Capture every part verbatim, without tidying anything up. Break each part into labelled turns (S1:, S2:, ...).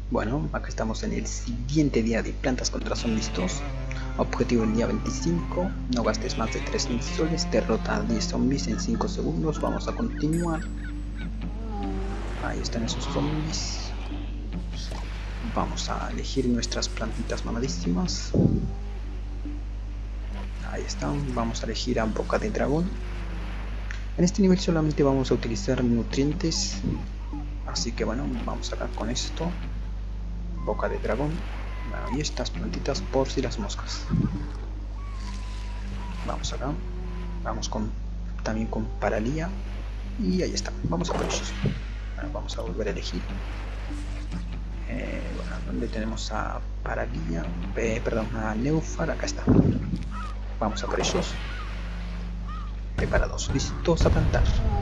S1: Bueno, acá estamos en el siguiente día de Plantas contra Zombies dos. Objetivo el día veinticinco, no gastes más de tres mil soles, derrota a diez zombies en cinco segundos. Vamos a continuar. Ahí están esos zombies. Vamos a elegir nuestras plantitas mamadísimas. Ahí están, vamos a elegir a Boca de Dragón. En este nivel solamente vamos a utilizar nutrientes, así que bueno, vamos acá con esto. Boca de Dragón. Bueno, y estas plantitas por si las moscas. Vamos acá. Vamos con también con Paralía. Y ahí está. Vamos a por ellos. Bueno, vamos a volver a elegir. Eh, bueno, ¿dónde tenemos a Paralía? Eh, perdón, a Neufar. Acá está. Vamos a por ellos. Preparados, listos a plantar.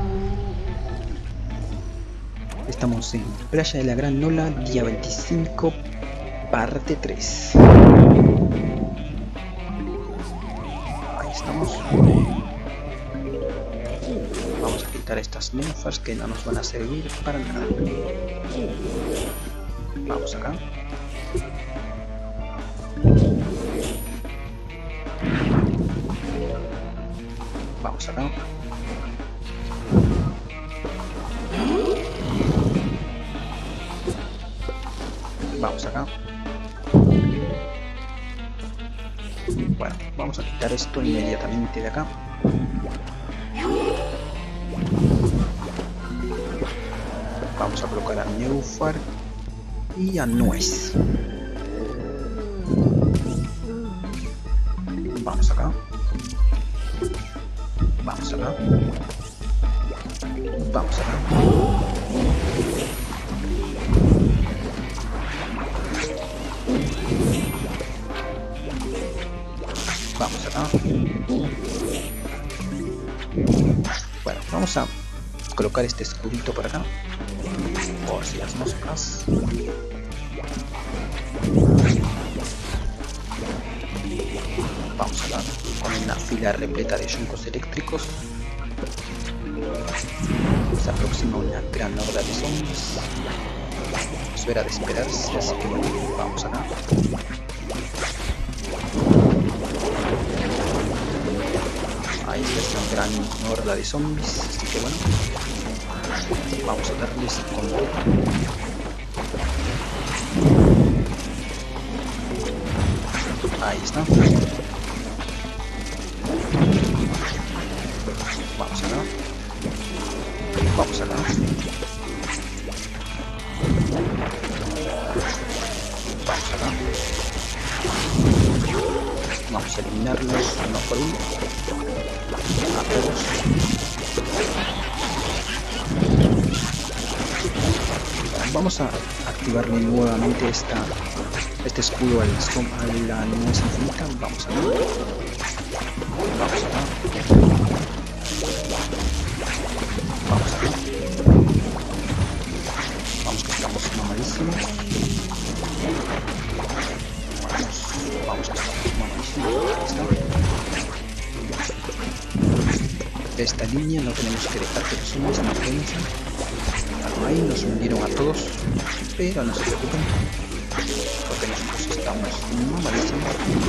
S1: Estamos en Playa de la Gran Nola, día veinticinco, parte tres. Ahí estamos. Vamos a quitar estas ninfas que no nos van a servir para nada. Vamos acá. Vamos acá. Vamos acá. Bueno, vamos a quitar esto inmediatamente de acá. Vamos a colocar a Neufar y a Nuez. Vamos acá. Vamos acá. Vamos acá. Vamos acá. Bueno, vamos a colocar este escudito por acá, por si las moscas. Vamos acá con una fila repleta de yuncos eléctricos. Se aproxima una gran horda de zombies. Eso era de esperarse, así que bueno, vamos acá. Ahí está una gran horda de zombies, así que bueno, vamos a darles con todo. Ahí está. Vamos acá. Vamos acá. Vamos acá. Vamos a eliminarlos uno por uno. A todos. Vamos a activarle nuevamente esta, este escudo al, a la nuez infinita. Vamos acá. Vamos acá. Vamos acá. Vamos que estamos mamadísimos. Vamos, vamos que estamos mamadísimos. Ahí está. De esta línea no tenemos que dejar que los zombies nos vencen. Ahí nos hundieron a todos, pero no se preocupen, porque nosotros estamos mamadísimos.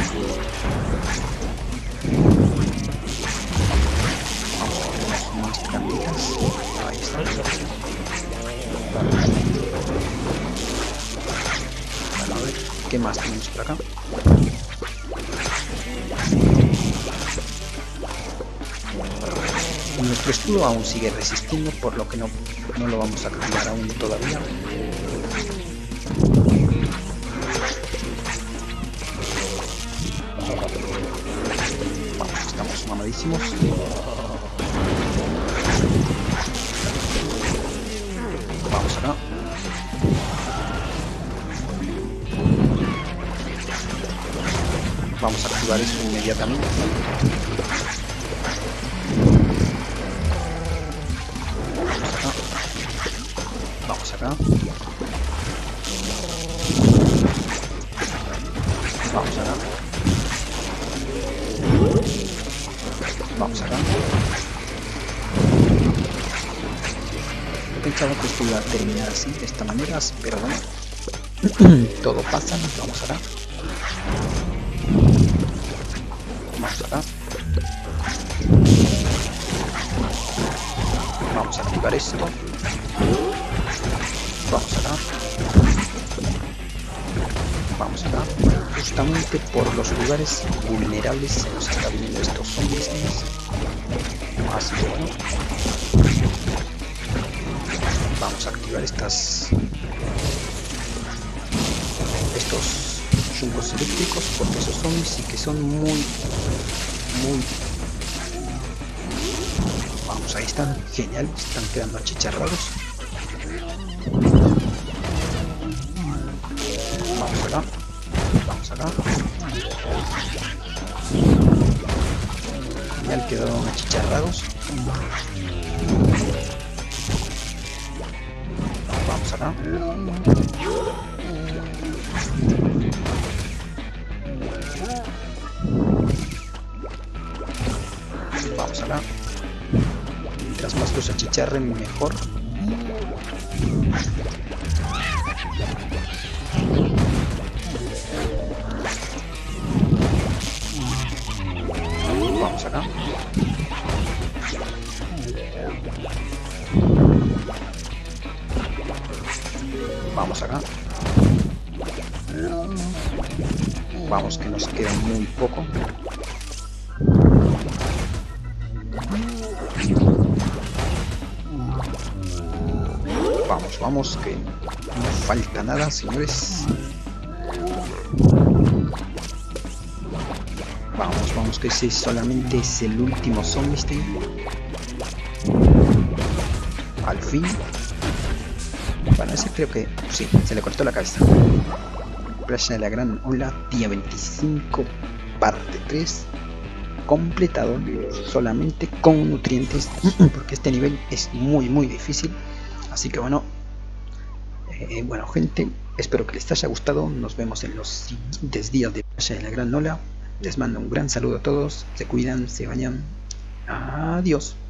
S1: Vamos a poner más plantitas. Ahí está. Bueno, a ver, ¿qué más tenemos por acá? Nuestro escudo aún sigue resistiendo, por lo que no, no lo vamos a activar aún todavía. Vamos, estamos mamadísimos. Vamos acá. Vamos a activar eso inmediatamente. Vamos acá. Vamos acá. Vamos acá. Pensaba que esto iba a terminar así, de esta manera, pero bueno, Todo pasa, vamos acá. Vamos acá. Vamos a activar esto. Vamos acá. Vamos acá. Justamente por los lugares vulnerables se nos está viniendo estos zombies. Así que bueno. Vamos a activar estas estos chungos eléctricos porque esos zombies sí que son muy muy vamos, ahí están, genial, están quedando achicharrados. Vamos acá, vamos acá. Genial, quedaron achicharrados. Vamos acá. Vamos acá. Mientras más los achicharren, mejor. Vamos acá. Vamos acá. Vamos, que nos queda muy poco. Vamos, vamos, que no falta nada, señores. Vamos, vamos, que ese solamente es el último zombie. Al fin. Bueno, ese creo que sí, se le cortó la cabeza. Playa de la Gran Ola, día veinticinco, parte tres. Completado solamente con nutrientes, porque este nivel es muy muy difícil. Así que bueno, eh, bueno gente, espero que les haya gustado. Nos vemos en los siguientes días de Playa de la Gran Ola. Les mando un gran saludo a todos, se cuidan, se bañan. Adiós.